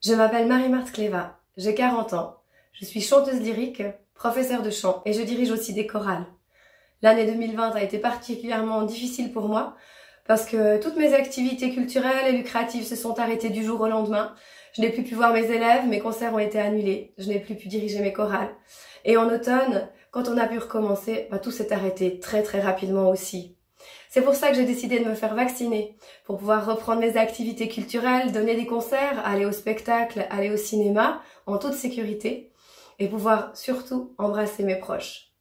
Je m'appelle Marie-Marthe Cléva, j'ai 40 ans, je suis chanteuse lyrique, professeure de chant et je dirige aussi des chorales. L'année 2020 a été particulièrement difficile pour moi parce que toutes mes activités culturelles et lucratives se sont arrêtées du jour au lendemain. Je n'ai plus pu voir mes élèves, mes concerts ont été annulés, je n'ai plus pu diriger mes chorales. Et en automne, quand on a pu recommencer, tout s'est arrêté très rapidement aussi. C'est pour ça que j'ai décidé de me faire vacciner, pour pouvoir reprendre mes activités culturelles, donner des concerts, aller au spectacle, aller au cinéma, en toute sécurité, et pouvoir surtout embrasser mes proches.